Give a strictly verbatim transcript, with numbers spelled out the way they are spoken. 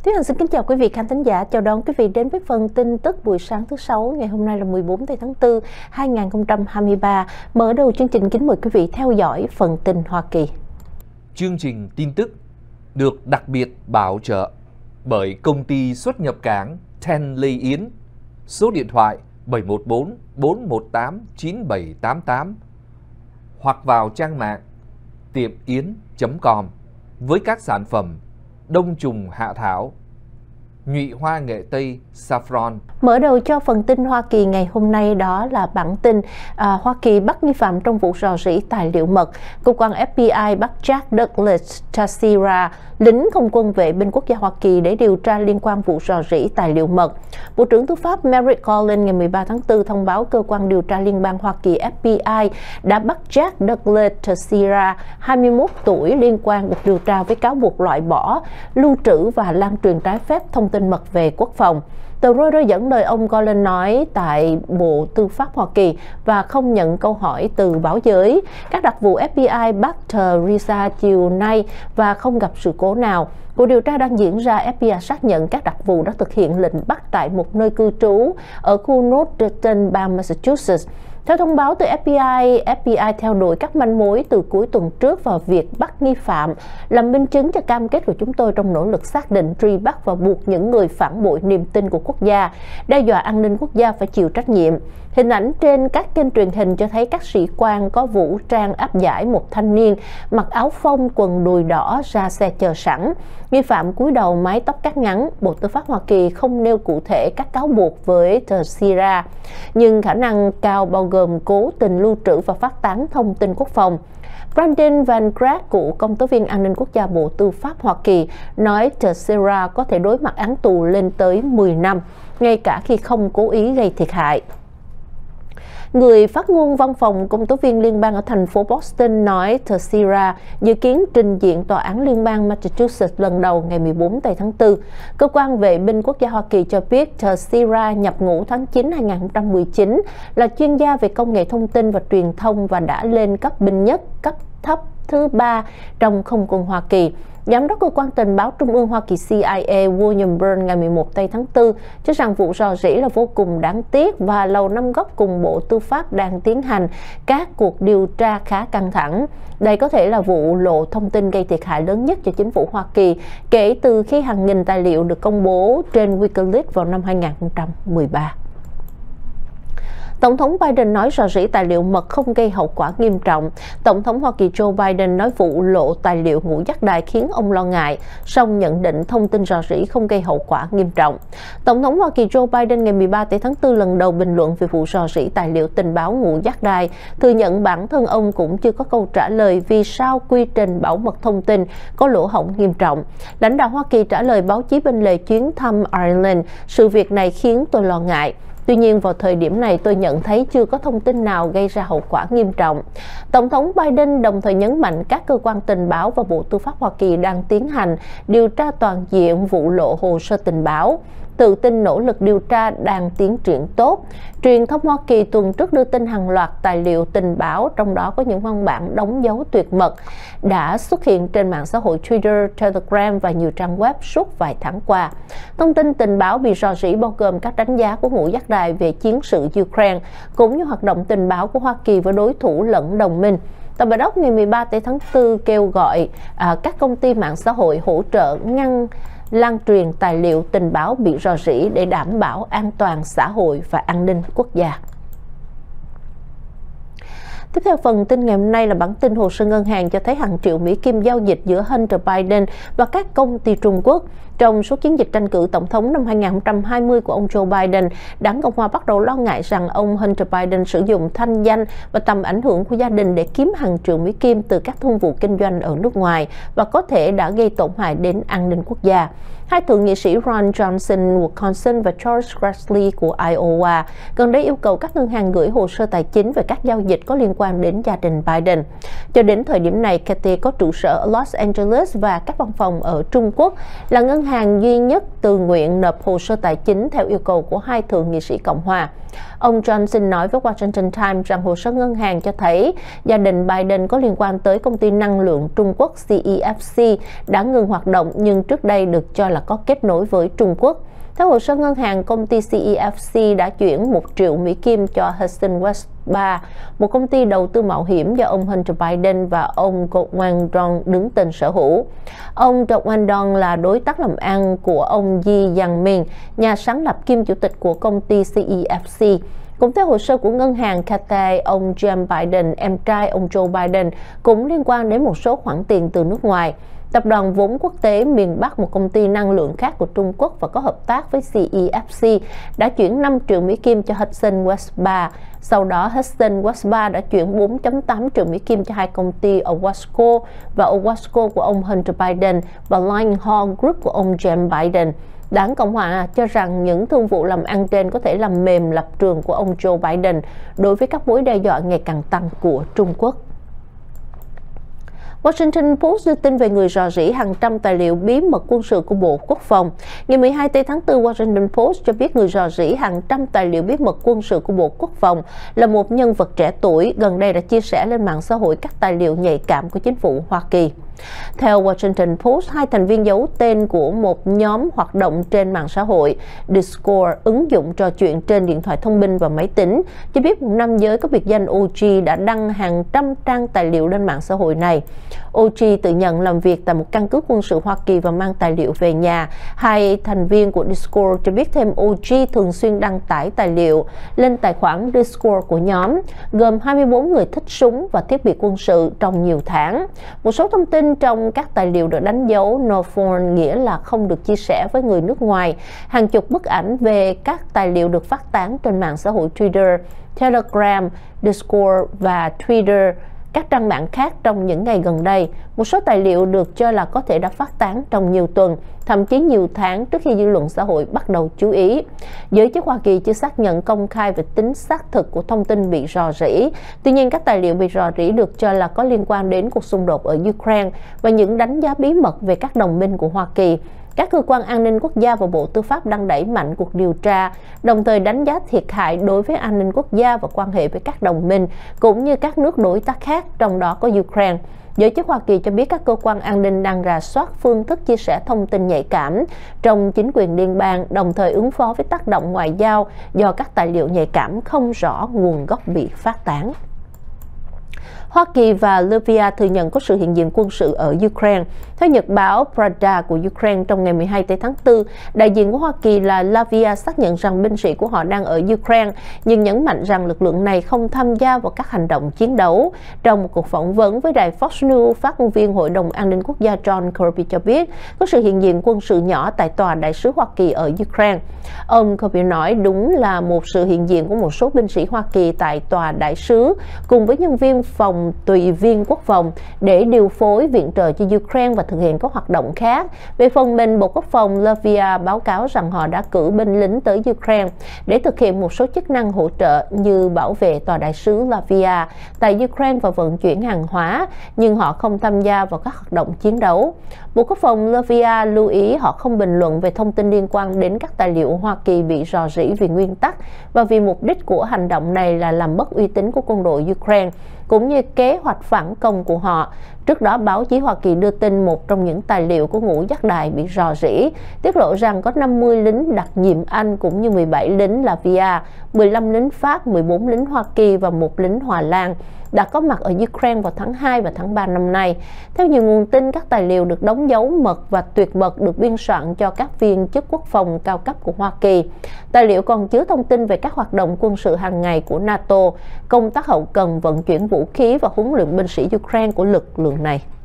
Thúy Hằng xin kính chào quý vị khán thính giả, chào đón quý vị đến với phần tin tức buổi sáng thứ sáu ngày hôm nay là mười bốn tháng tư năm hai nghìn không trăm hai mươi ba. Mở đầu chương trình kính mời quý vị theo dõi phần tin Hoa Kỳ. Chương trình tin tức được đặc biệt bảo trợ bởi công ty xuất nhập cảng Ten Lê Yến, số điện thoại bảy một bốn bốn một tám chín bảy tám tám hoặc vào trang mạng tiệm yến chấm com với các sản phẩm đông trùng hạ thảo, nhụy hoa nghệ tây, saffron. Mở đầu cho phần tin Hoa Kỳ ngày hôm nay đó là bản tin à, Hoa Kỳ bắt nghi phạm trong vụ rò rỉ tài liệu mật. Cơ quan F B I bắt Jack Douglas Teixeira, lính không quân vệ binh quốc gia Hoa Kỳ để điều tra liên quan vụ rò rỉ tài liệu mật. Bộ trưởng Tư pháp Merrick Garland ngày mười ba tháng tư thông báo cơ quan điều tra liên bang Hoa Kỳ F B I đã bắt Jack Douglas Teixeira, hai mươi mốt tuổi, liên quan cuộc điều tra với cáo buộc loại bỏ, lưu trữ và lan truyền trái phép thông tin mật về quốc phòng. Tờ Reuters dẫn lời ông Garland nói tại Bộ Tư pháp Hoa Kỳ và không nhận câu hỏi từ báo giới. Các đặc vụ F B I bắt Teixeira chiều nay và không gặp sự cố nào. Cuộc điều tra đang diễn ra. F B I xác nhận các đặc vụ đã thực hiện lệnh bắt tại một nơi cư trú ở khu North Dayton, bang Massachusetts. Theo thông báo từ F B I, F B I theo đuổi các manh mối từ cuối tuần trước vào việc bắt nghi phạm, làm minh chứng cho cam kết của chúng tôi trong nỗ lực xác định, truy bắt và buộc những người phản bội niềm tin của quốc gia, đe dọa an ninh quốc gia phải chịu trách nhiệm. Hình ảnh trên các kênh truyền hình cho thấy các sĩ quan có vũ trang áp giải một thanh niên mặc áo phông, quần đùi đỏ ra xe chờ sẵn. Nghi phạm cúi đầu, mái tóc cắt ngắn. Bộ Tư pháp Hoa Kỳ không nêu cụ thể các cáo buộc với Teixeira, nhưng khả năng cao bao gồm cố tình lưu trữ và phát tán thông tin quốc phòng. Brandon Van Graff, cựu công tố viên an ninh quốc gia Bộ Tư pháp Hoa Kỳ, nói Teixeira có thể đối mặt án tù lên tới mười năm, ngay cả khi không cố ý gây thiệt hại. Người phát ngôn văn phòng công tố viên liên bang ở thành phố Boston nói Teixeira dự kiến trình diện tòa án liên bang Massachusetts lần đầu ngày mười bốn tháng tư. Cơ quan vệ binh quốc gia Hoa Kỳ cho biết Teixeira nhập ngũ tháng chín năm hai nghìn không trăm mười chín, là chuyên gia về công nghệ thông tin và truyền thông và đã lên cấp binh nhất cấp thấp thứ ba trong không quân Hoa Kỳ. Giám đốc cơ quan tình báo trung ương Hoa Kỳ C I A William Burns ngày mười một tháng tư cho rằng vụ rò rỉ là vô cùng đáng tiếc và Lầu Năm Góc cùng Bộ Tư pháp đang tiến hành các cuộc điều tra khá căng thẳng. Đây có thể là vụ lộ thông tin gây thiệt hại lớn nhất cho chính phủ Hoa Kỳ kể từ khi hàng nghìn tài liệu được công bố trên WikiLeaks vào năm hai nghìn không trăm mười ba. Tổng thống Biden nói rò rỉ tài liệu mật không gây hậu quả nghiêm trọng. Tổng thống Hoa Kỳ Joe Biden nói vụ lộ tài liệu ngũ giác đài khiến ông lo ngại, song nhận định thông tin rò rỉ không gây hậu quả nghiêm trọng. Tổng thống Hoa Kỳ Joe Biden ngày mười ba tháng tư lần đầu bình luận về vụ rò rỉ tài liệu tình báo ngũ giác đài, thừa nhận bản thân ông cũng chưa có câu trả lời vì sao quy trình bảo mật thông tin có lỗ hổng nghiêm trọng. Lãnh đạo Hoa Kỳ trả lời báo chí bên lề chuyến thăm Ireland, sự việc này khiến tôi lo ngại. Tuy nhiên, vào thời điểm này tôi nhận thấy chưa có thông tin nào gây ra hậu quả nghiêm trọng. Tổng thống Biden đồng thời nhấn mạnh các cơ quan tình báo và Bộ Tư pháp Hoa Kỳ đang tiến hành điều tra toàn diện vụ lộ hồ sơ tình báo, tự tin nỗ lực điều tra đang tiến triển tốt. Truyền thông Hoa Kỳ tuần trước đưa tin hàng loạt tài liệu tình báo, trong đó có những văn bản đóng dấu tuyệt mật, đã xuất hiện trên mạng xã hội Twitter, Telegram và nhiều trang web suốt vài tháng qua. Thông tin tình báo bị rò rỉ bao gồm các đánh giá của ngũ giác đài về chiến sự Ukraine, cũng như hoạt động tình báo của Hoa Kỳ với đối thủ lẫn đồng minh. Tòa Bạch Ốc ngày mười ba tháng tư kêu gọi à, các công ty mạng xã hội hỗ trợ ngăn lan truyền tài liệu tình báo bị rò rỉ để đảm bảo an toàn xã hội và an ninh quốc gia. Tiếp theo phần tin ngày hôm nay là bản tin hồ sơ ngân hàng cho thấy hàng triệu Mỹ Kim giao dịch giữa Hunter Biden và các công ty Trung Quốc. Trong suốt chiến dịch tranh cử tổng thống năm hai nghìn không trăm hai mươi của ông Joe Biden, Đảng Cộng hòa bắt đầu lo ngại rằng ông Hunter Biden sử dụng thanh danh và tầm ảnh hưởng của gia đình để kiếm hàng triệu Mỹ Kim từ các thương vụ kinh doanh ở nước ngoài và có thể đã gây tổn hại đến an ninh quốc gia. Hai thượng nghị sĩ Ron Johnson, Wisconsin và George Grassley của Iowa gần đây yêu cầu các ngân hàng gửi hồ sơ tài chính về các giao dịch có liên quan đến gia đình Biden. Cho đến thời điểm này, Cathay có trụ sở ở Los Angeles và các văn phòng ở Trung Quốc, là ngân hàng hàng duy nhất tự nguyện nộp hồ sơ tài chính theo yêu cầu của hai thượng nghị sĩ Cộng hòa. Ông Johnson nói với Washington Times rằng hồ sơ ngân hàng cho thấy gia đình Biden có liên quan tới công ty năng lượng Trung Quốc C E F C đã ngừng hoạt động nhưng trước đây được cho là có kết nối với Trung Quốc. Theo hồ sơ ngân hàng, công ty C E F C đã chuyển một triệu Mỹ Kim cho Hudson West ba, một công ty đầu tư mạo hiểm do ông Hunter Biden và ông Doug Wang đứng tên sở hữu. Ông Doug Wang là đối tác làm ăn của ông Yi Yang-min, nhà sáng lập kiêm chủ tịch của công ty C E F C. Cũng theo hồ sơ của ngân hàng Cathay, ông James Biden, em trai ông Joe Biden, cũng liên quan đến một số khoản tiền từ nước ngoài. Tập đoàn vốn quốc tế miền Bắc, một công ty năng lượng khác của Trung Quốc và có hợp tác với C E F C, đã chuyển năm triệu Mỹ Kim cho Hudson West ba. Sau đó, Hudson West ba đã chuyển bốn phẩy tám triệu Mỹ Kim cho hai công ty Owasco và Owasco của ông Hunter Biden và Lion Group của ông James Biden. Đảng Cộng hòa cho rằng những thương vụ làm ăn trên có thể làm mềm lập trường của ông Joe Biden đối với các mối đe dọa ngày càng tăng của Trung Quốc. Washington Post đưa tin về người rò rỉ hàng trăm tài liệu bí mật quân sự của Bộ Quốc phòng. Ngày mười hai tháng tư, Washington Post cho biết người rò rỉ hàng trăm tài liệu bí mật quân sự của Bộ Quốc phòng là một nhân vật trẻ tuổi, gần đây đã chia sẻ lên mạng xã hội các tài liệu nhạy cảm của chính phủ Hoa Kỳ. Theo Washington Post, hai thành viên giấu tên của một nhóm hoạt động trên mạng xã hội Discord, ứng dụng trò chuyện trên điện thoại thông minh và máy tính, cho biết một nam giới có biệt danh O G đã đăng hàng trăm trang tài liệu lên mạng xã hội này. O G tự nhận làm việc tại một căn cứ quân sự Hoa Kỳ và mang tài liệu về nhà. Hai thành viên của Discord cho biết thêm O G thường xuyên đăng tải tài liệu lên tài khoản Discord của nhóm, gồm hai mươi bốn người thích súng và thiết bị quân sự trong nhiều tháng. Một số thông tin trong các tài liệu được đánh dấu No Phone, nghĩa là không được chia sẻ với người nước ngoài. Hàng chục bức ảnh về các tài liệu được phát tán trên mạng xã hội Twitter, Telegram, Discord và Twitter, các trang mạng khác trong những ngày gần đây. Một số tài liệu được cho là có thể đã phát tán trong nhiều tuần, thậm chí nhiều tháng trước khi dư luận xã hội bắt đầu chú ý. Giới chức Hoa Kỳ chưa xác nhận công khai về tính xác thực của thông tin bị rò rỉ. Tuy nhiên, các tài liệu bị rò rỉ được cho là có liên quan đến cuộc xung đột ở Ukraine và những đánh giá bí mật về các đồng minh của Hoa Kỳ. Các cơ quan an ninh quốc gia và Bộ Tư pháp đang đẩy mạnh cuộc điều tra, đồng thời đánh giá thiệt hại đối với an ninh quốc gia và quan hệ với các đồng minh, cũng như các nước đối tác khác, trong đó có Ukraine. Giới chức Hoa Kỳ cho biết các cơ quan an ninh đang rà soát phương thức chia sẻ thông tin nhạy cảm trong chính quyền liên bang, đồng thời ứng phó với tác động ngoại giao do các tài liệu nhạy cảm không rõ nguồn gốc bị phát tán. Hoa Kỳ và Latvia thừa nhận có sự hiện diện quân sự ở Ukraine. Theo nhật báo Pravda của Ukraine trong ngày mười hai tháng tư, đại diện của Hoa Kỳ là Latvia xác nhận rằng binh sĩ của họ đang ở Ukraine, nhưng nhấn mạnh rằng lực lượng này không tham gia vào các hành động chiến đấu. Trong một cuộc phỏng vấn với đài Fox News, phát ngôn viên Hội đồng An ninh Quốc gia John Kirby cho biết có sự hiện diện quân sự nhỏ tại tòa đại sứ Hoa Kỳ ở Ukraine. Ông Kirby nói đúng là một sự hiện diện của một số binh sĩ Hoa Kỳ tại tòa đại sứ cùng với nhân viên phòng tùy viên quốc phòng để điều phối viện trợ cho Ukraine và thực hiện các hoạt động khác. Về phần mình, Bộ Quốc phòng Latvia báo cáo rằng họ đã cử binh lính tới Ukraine để thực hiện một số chức năng hỗ trợ như bảo vệ tòa đại sứ Latvia tại Ukraine và vận chuyển hàng hóa, nhưng họ không tham gia vào các hoạt động chiến đấu. Bộ Quốc phòng Latvia lưu ý họ không bình luận về thông tin liên quan đến các tài liệu Hoa Kỳ bị rò rỉ vì nguyên tắc và vì mục đích của hành động này là làm mất uy tín của quân đội Ukraine, cũng như kế hoạch phản công của họ. Trước đó, báo chí Hoa Kỳ đưa tin một trong những tài liệu của ngũ giác đài bị rò rỉ, tiết lộ rằng có năm mươi lính đặc nhiệm Anh cũng như mười bảy lính Latvia, mười lăm lính Pháp, mười bốn lính Hoa Kỳ và một lính Hà Lan đã có mặt ở Ukraine vào tháng hai và tháng ba năm nay. Theo nhiều nguồn tin, các tài liệu được đóng dấu mật và tuyệt mật được biên soạn cho các viên chức quốc phòng cao cấp của Hoa Kỳ. Tài liệu còn chứa thông tin về các hoạt động quân sự hàng ngày của NATO, công tác hậu cần, vận chuyển vũ khí và huấn luyện binh sĩ Ukraine của lực lượng này.